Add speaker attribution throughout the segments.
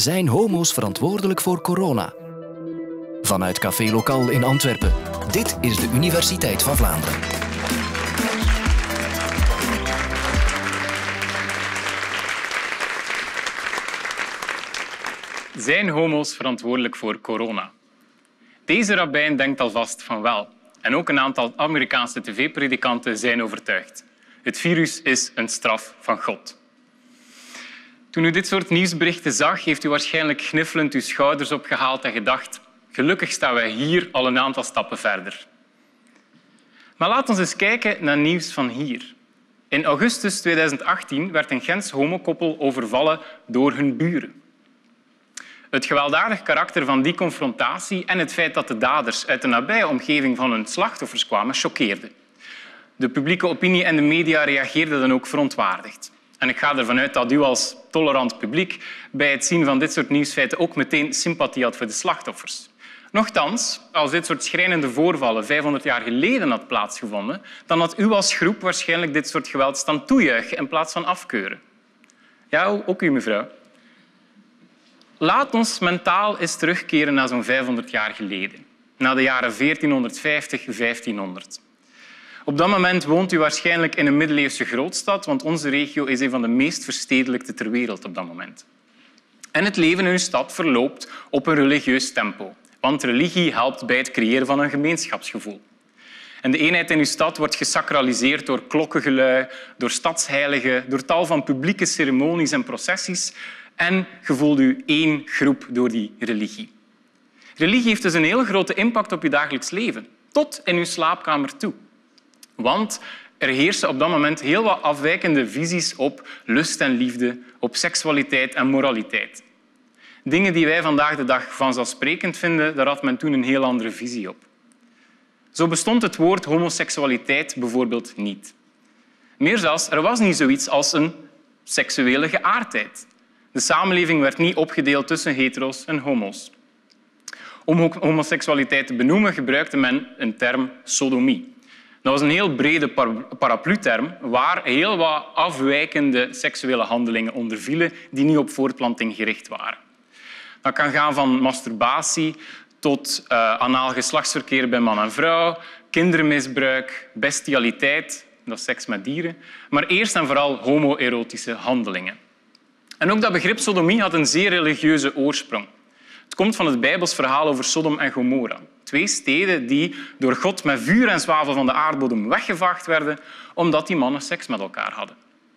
Speaker 1: Zijn homo's verantwoordelijk voor corona? Vanuit Café Lokaal in Antwerpen. Dit is de Universiteit van Vlaanderen.
Speaker 2: Zijn homo's verantwoordelijk voor corona? Deze rabbijn denkt alvast van wel. En ook een aantal Amerikaanse tv-predikanten zijn overtuigd. Het virus is een straf van God. Toen u dit soort nieuwsberichten zag, heeft u waarschijnlijk gniffelend uw schouders opgehaald en gedacht: gelukkig staan wij hier al een aantal stappen verder. Maar laten we eens kijken naar nieuws van hier. In augustus 2018 werd een Gens homokoppel overvallen door hun buren. Het gewelddadig karakter van die confrontatie en het feit dat de daders uit de nabije omgeving van hun slachtoffers kwamen, choqueerde. De publieke opinie en de media reageerden dan ook verontwaardigd. En ik ga ervan uit dat u als tolerant publiek bij het zien van dit soort nieuwsfeiten ook meteen sympathie had voor de slachtoffers. Nochtans, als dit soort schrijnende voorvallen 500 jaar geleden had plaatsgevonden, dan had u als groep waarschijnlijk dit soort geweld staan toejuichen in plaats van afkeuren. Ja, ook u, mevrouw. Laat ons mentaal eens terugkeren naar zo'n 500 jaar geleden, naar de jaren 1450, 1500. Op dat moment woont u waarschijnlijk in een middeleeuwse grootstad, want onze regio is een van de meest verstedelijkte ter wereld op dat moment. En het leven in uw stad verloopt op een religieus tempo, want religie helpt bij het creëren van een gemeenschapsgevoel. En de eenheid in uw stad wordt gesacraliseerd door klokkengelui, door stadsheiligen, door tal van publieke ceremonies en processies. En je voelt u één groep door die religie. Religie heeft dus een heel grote impact op je dagelijks leven, tot in uw slaapkamer toe. Want er heersen op dat moment heel wat afwijkende visies op lust en liefde, op seksualiteit en moraliteit. Dingen die wij vandaag de dag vanzelfsprekend vinden, daar had men toen een heel andere visie op. Zo bestond het woord homoseksualiteit bijvoorbeeld niet. Meer zelfs, er was niet zoiets als een seksuele geaardheid. De samenleving werd niet opgedeeld tussen hetero's en homo's. Om homoseksualiteit te benoemen gebruikte men een term sodomie. Dat was een heel brede paraplu-term waar heel wat afwijkende seksuele handelingen onder vielen die niet op voortplanting gericht waren. Dat kan gaan van masturbatie tot anaal geslachtsverkeer bij man en vrouw, kindermisbruik, bestialiteit, dat is seks met dieren, maar eerst en vooral homoerotische handelingen. En ook dat begrip sodomie had een zeer religieuze oorsprong. Het komt van het Bijbels verhaal over Sodom en Gomorra. 2 steden die door God met vuur en zwavel van de aardbodem weggevaagd werden omdat die mannen seks met elkaar hadden.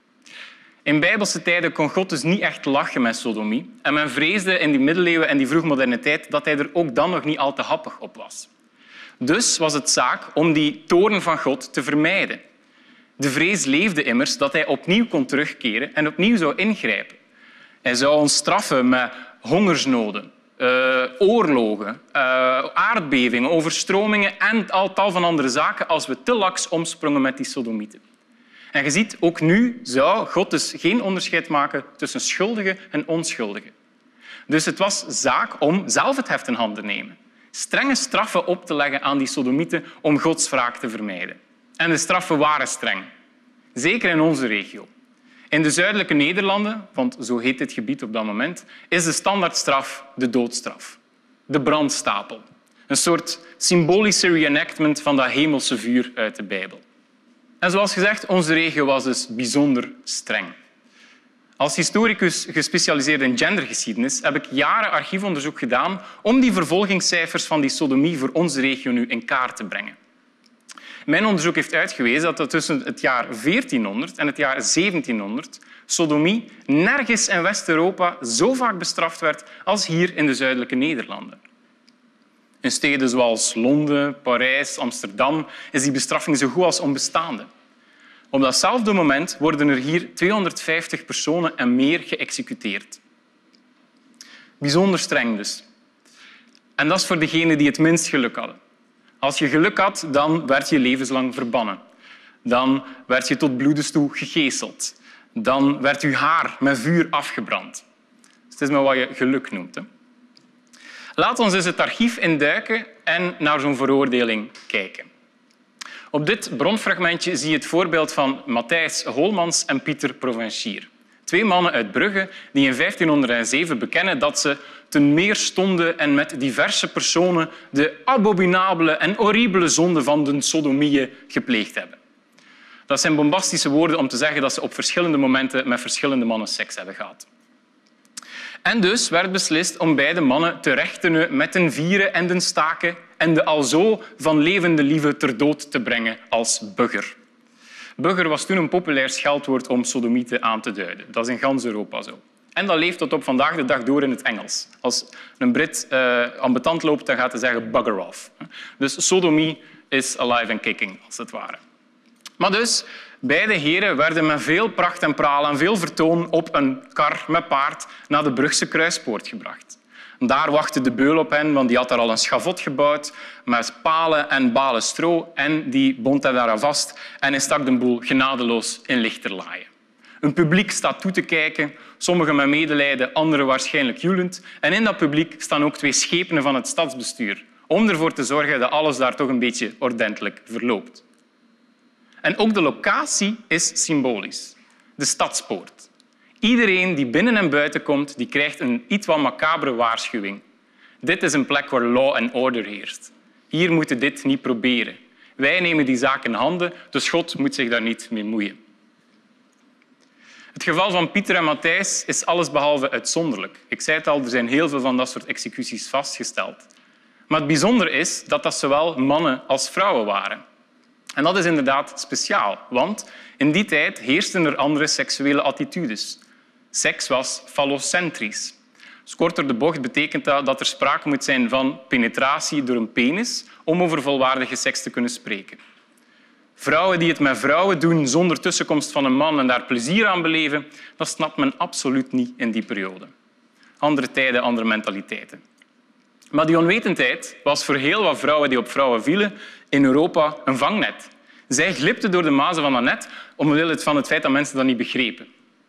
Speaker 2: In Bijbelse tijden kon God dus niet echt lachen met sodomie. En men vreesde in die middeleeuwen en die vroegmoderne tijd dat hij er ook dan nog niet al te happig op was. Dus was het zaak om die toorn van God te vermijden. De vrees leefde immers dat hij opnieuw kon terugkeren en opnieuw zou ingrijpen. Hij zou ons straffen met hongersnoden, oorlogen, aardbevingen, overstromingen en tal van andere zaken als we te laks omsprongen met die sodomieten. En je ziet, ook nu zou God dus geen onderscheid maken tussen schuldigen en onschuldigen. Dus het was zaak om zelf het heft in handen te nemen. Strenge straffen op te leggen aan die sodomieten om Gods wraak te vermijden. En de straffen waren streng. Zeker in onze regio. In de zuidelijke Nederlanden, want zo heet dit gebied op dat moment, is de standaardstraf de doodstraf. De brandstapel. Een soort symbolische reenactment van dat hemelse vuur uit de Bijbel. En zoals gezegd, onze regio was dus bijzonder streng. Als historicus gespecialiseerd in gendergeschiedenis heb ik jaren archiefonderzoek gedaan om die vervolgingscijfers van die sodomie voor onze regio nu in kaart te brengen. Mijn onderzoek heeft uitgewezen dat tussen het jaar 1400 en het jaar 1700 sodomie nergens in West-Europa zo vaak bestraft werd als hier in de zuidelijke Nederlanden. In steden zoals Londen, Parijs, Amsterdam is die bestraffing zo goed als onbestaande. Op datzelfde moment worden er hier 250 personen en meer geëxecuteerd. Bijzonder streng dus. En dat is voor degenen die het minst geluk hadden. Als je geluk had, dan werd je levenslang verbannen. Dan werd je tot bloedens toe gegezeld. Dan werd je haar met vuur afgebrand. Dus het is maar wat je geluk noemt. Hè. Laat ons eens het archief induiken en naar zo'n veroordeling kijken. Op dit bronfragmentje zie je het voorbeeld van Matthijs Holmans en Pieter Provincier. 2 mannen uit Brugge die in 1507 bekennen dat ze ten meer stonden en met diverse personen de abominabele en horribele zonde van de sodomieën gepleegd hebben. Dat zijn bombastische woorden om te zeggen dat ze op verschillende momenten met verschillende mannen seks hebben gehad. En dus werd beslist om beide mannen te rechtenen met den vieren en den staken en de alzo van levende lieve ter dood te brengen als bugger. Bugger was toen een populair scheldwoord om sodomieten aan te duiden. Dat is in gans Europa zo. En dat leeft tot op vandaag de dag door in het Engels. Als een Brit ambetant loopt, dan gaat hij zeggen bugger off. Dus sodomie is alive and kicking, als het ware. Maar dus, beide heren werden met veel pracht en praal en veel vertoon op een kar met paard naar de Brugse kruispoort gebracht. Daar wachtte de beul op hen, want die had daar al een schavot gebouwd met palen en balen stro en die bond hij daar aan vast en hij stak de boel genadeloos in lichterlaaien. Een publiek staat toe te kijken, sommigen met medelijden, anderen waarschijnlijk joelend. En in dat publiek staan ook 2 schepenen van het stadsbestuur om ervoor te zorgen dat alles daar toch een beetje ordentelijk verloopt. En ook de locatie is symbolisch. De stadspoort. Iedereen die binnen en buiten komt, die krijgt een iets wat macabere waarschuwing. Dit is een plek waar law and order heerst. Hier moeten dit niet proberen. Wij nemen die zaak in handen, dus God moet zich daar niet mee moeien. Het geval van Pieter en Matthijs is allesbehalve uitzonderlijk. Ik zei het al, er zijn heel veel van dat soort executies vastgesteld. Maar het bijzondere is dat dat zowel mannen als vrouwen waren. En dat is inderdaad speciaal, want in die tijd heersten er andere seksuele attitudes. Seks was fallocentrisch. Dus kort door de bocht betekent dat dat er sprake moet zijn van penetratie door een penis om over volwaardige seks te kunnen spreken. Vrouwen die het met vrouwen doen zonder tussenkomst van een man en daar plezier aan beleven, dat snapt men absoluut niet in die periode. Andere tijden, andere mentaliteiten. Maar die onwetendheid was voor heel wat vrouwen die op vrouwen vielen in Europa een vangnet. Zij glipten door de mazen van dat net omwille van het feit dat mensen dat niet begrepen.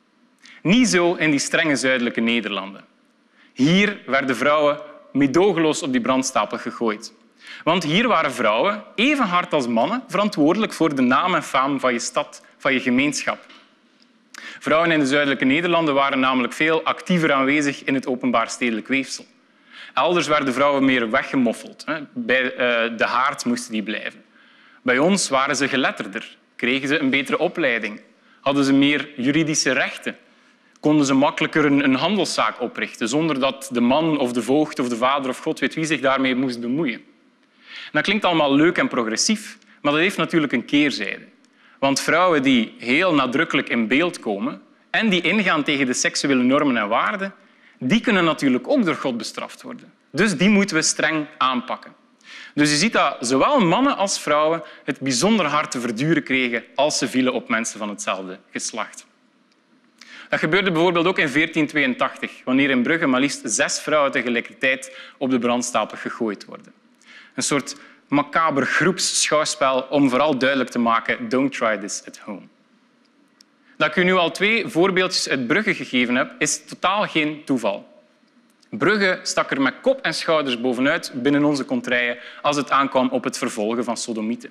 Speaker 2: Niet zo in die strenge zuidelijke Nederlanden. Hier werden vrouwen meedogenloos op die brandstapel gegooid. Want hier waren vrouwen, even hard als mannen, verantwoordelijk voor de naam en faam van je stad, van je gemeenschap. Vrouwen in de zuidelijke Nederlanden waren namelijk veel actiever aanwezig in het openbaar stedelijk weefsel. Elders werden vrouwen meer weggemoffeld. Bij de haard moesten die blijven. Bij ons waren ze geletterder, kregen ze een betere opleiding, hadden ze meer juridische rechten, konden ze makkelijker een handelszaak oprichten zonder dat de man of de voogd of de vader of God weet wie zich daarmee moest bemoeien. Dat klinkt allemaal leuk en progressief, maar dat heeft natuurlijk een keerzijde. Want vrouwen die heel nadrukkelijk in beeld komen en die ingaan tegen de seksuele normen en waarden, die kunnen natuurlijk ook door God bestraft worden. Dus die moeten we streng aanpakken. Dus je ziet dat zowel mannen als vrouwen het bijzonder hard te verduren kregen als ze vielen op mensen van hetzelfde geslacht. Dat gebeurde bijvoorbeeld ook in 1482, wanneer in Brugge maar liefst 6 vrouwen tegelijkertijd op de brandstapel gegooid worden. Een soort macaber groepsschouwspel om vooral duidelijk te maken don't try this at home. Dat ik u nu al 2 voorbeeldjes uit Brugge gegeven heb, is totaal geen toeval. Brugge stak er met kop en schouders bovenuit binnen onze contraien als het aankwam op het vervolgen van sodomieten.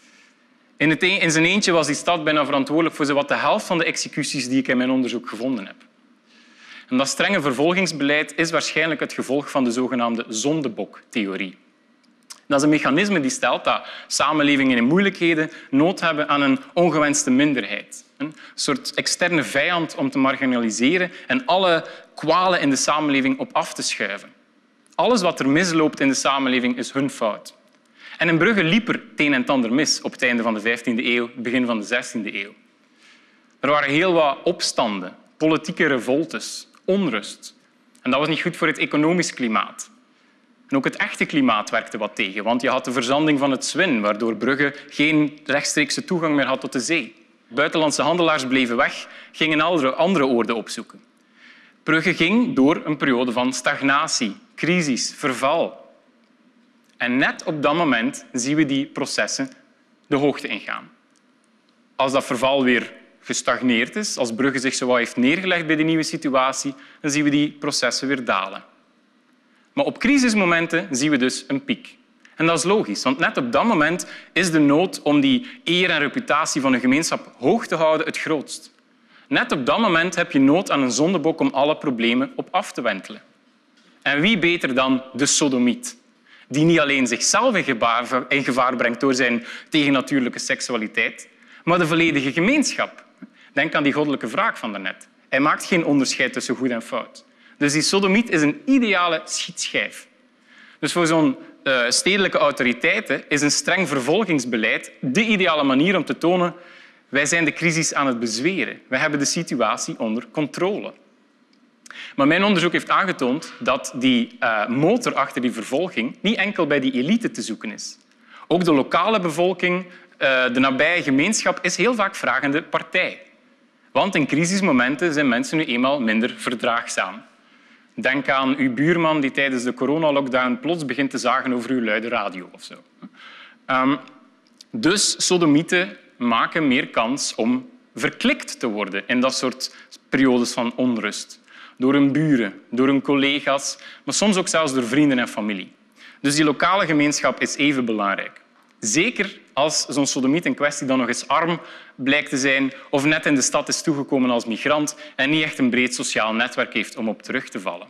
Speaker 2: In zijn eentje was die stad bijna verantwoordelijk voor zowat de helft van de executies die ik in mijn onderzoek gevonden heb. En dat strenge vervolgingsbeleid is waarschijnlijk het gevolg van de zogenaamde zondeboktheorie. Dat is een mechanisme die stelt dat samenlevingen in moeilijkheden nood hebben aan een ongewenste minderheid. Een soort externe vijand om te marginaliseren en alle kwalen in de samenleving op af te schuiven. Alles wat er misloopt in de samenleving is hun fout. En in Brugge liep er het een en het ander mis op het einde van de 15e eeuw, begin van de 16e eeuw. Er waren heel wat opstanden, politieke revoltes, onrust. En dat was niet goed voor het economisch klimaat. En ook het echte klimaat werkte wat tegen, want je had de verzanding van het Zwin, waardoor Brugge geen rechtstreekse toegang meer had tot de zee. Buitenlandse handelaars bleven weg, gingen andere oorden opzoeken. Brugge ging door een periode van stagnatie, crisis, verval. En net op dat moment zien we die processen de hoogte ingaan. Als dat verval weer gestagneerd is, als Brugge zich zo wat heeft neergelegd bij de nieuwe situatie, dan zien we die processen weer dalen. Maar op crisismomenten zien we dus een piek. En dat is logisch, want net op dat moment is de nood om die eer en reputatie van een gemeenschap hoog te houden het grootst. Net op dat moment heb je nood aan een zondebok om alle problemen op af te wentelen. En wie beter dan de sodomiet, die niet alleen zichzelf in gevaar brengt door zijn tegennatuurlijke seksualiteit, maar de volledige gemeenschap. Denk aan die goddelijke wraak van daarnet. Hij maakt geen onderscheid tussen goed en fout. Dus die sodomiet is een ideale schietschijf. Dus voor zo'n stedelijke autoriteiten is een streng vervolgingsbeleid de ideale manier om te tonen wij zijn de crisis aan het bezweren. Wij hebben de situatie onder controle. Maar mijn onderzoek heeft aangetoond dat die motor achter die vervolging niet enkel bij die elite te zoeken is. Ook de lokale bevolking, de nabije gemeenschap, is heel vaak vragende partij. Want in crisismomenten zijn mensen nu eenmaal minder verdraagzaam. Denk aan uw buurman die tijdens de coronalockdown plots begint te zagen over uw luide radio of zo. Dus sodomieten maken meer kans om verklikt te worden in dat soort periodes van onrust. Door hun buren, door hun collega's, maar soms ook zelfs door vrienden en familie. Dus die lokale gemeenschap is even belangrijk. Zeker als zo'n sodomiet in kwestie dan nog eens arm blijkt te zijn of net in de stad is toegekomen als migrant en niet echt een breed sociaal netwerk heeft om op terug te vallen.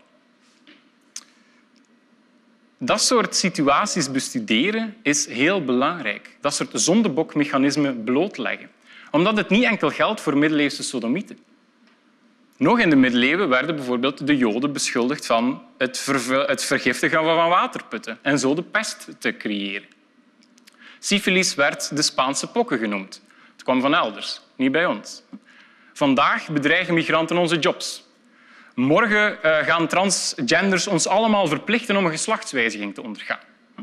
Speaker 2: Dat soort situaties bestuderen is heel belangrijk. Dat soort zondebokmechanismen blootleggen. Omdat het niet enkel geldt voor middeleeuwse sodomieten. Nog in de middeleeuwen werden bijvoorbeeld de Joden beschuldigd van het vergiftigen van waterputten en zo de pest te creëren. Syfilis werd de Spaanse pokken genoemd. Het kwam van elders, niet bij ons. Vandaag bedreigen migranten onze jobs. Morgen gaan transgenders ons allemaal verplichten om een geslachtswijziging te ondergaan.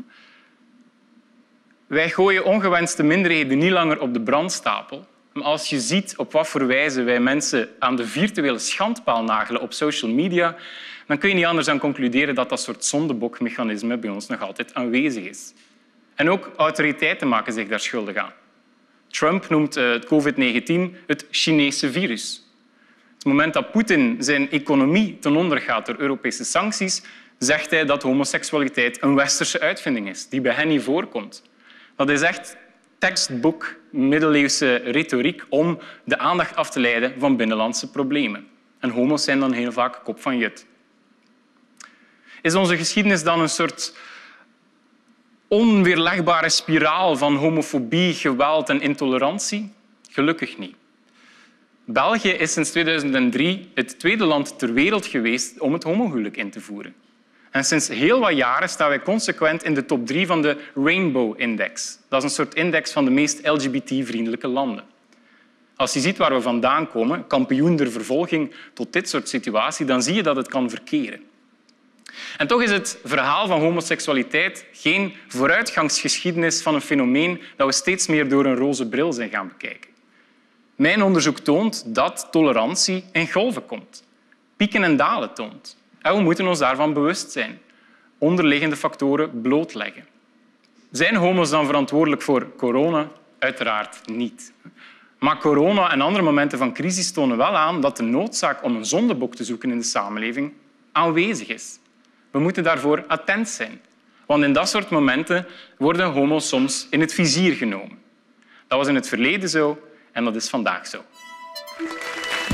Speaker 2: Wij gooien ongewenste minderheden niet langer op de brandstapel. Maar als je ziet op wat voor wijze wij mensen aan de virtuele schandpaal nagelen op social media, dan kun je niet anders dan concluderen dat dat soort zondebokmechanisme bij ons nog altijd aanwezig is. En ook autoriteiten maken zich daar schuldig aan. Trump noemt het COVID-19 het Chinese virus. Op het moment dat Poetin zijn economie ten onder gaat door Europese sancties, zegt hij dat homoseksualiteit een westerse uitvinding is, die bij hen niet voorkomt. Dat is echt tekstboek middeleeuwse retoriek om de aandacht af te leiden van binnenlandse problemen. En homo's zijn dan heel vaak kop van jut. Is onze geschiedenis dan een soort onweerlegbare spiraal van homofobie, geweld en intolerantie? Gelukkig niet. België is sinds 2003 het tweede land ter wereld geweest om het homohuwelijk in te voeren. En sinds heel wat jaren staan wij consequent in de top 3 van de Rainbow Index. Dat is een soort index van de meest LGBT-vriendelijke landen. Als je ziet waar we vandaan komen, kampioen der vervolging tot dit soort situatie, dan zie je dat het kan verkeren. En toch is het verhaal van homoseksualiteit geen vooruitgangsgeschiedenis van een fenomeen dat we steeds meer door een roze bril zijn gaan bekijken. Mijn onderzoek toont dat tolerantie in golven komt. Pieken en dalen toont. En we moeten ons daarvan bewust zijn. Onderliggende factoren blootleggen. Zijn homo's dan verantwoordelijk voor corona? Uiteraard niet. Maar corona en andere momenten van crisis tonen wel aan dat de noodzaak om een zondebok te zoeken in de samenleving aanwezig is. We moeten daarvoor attent zijn. Want in dat soort momenten worden homo's soms in het vizier genomen. Dat was in het verleden zo en dat is vandaag zo.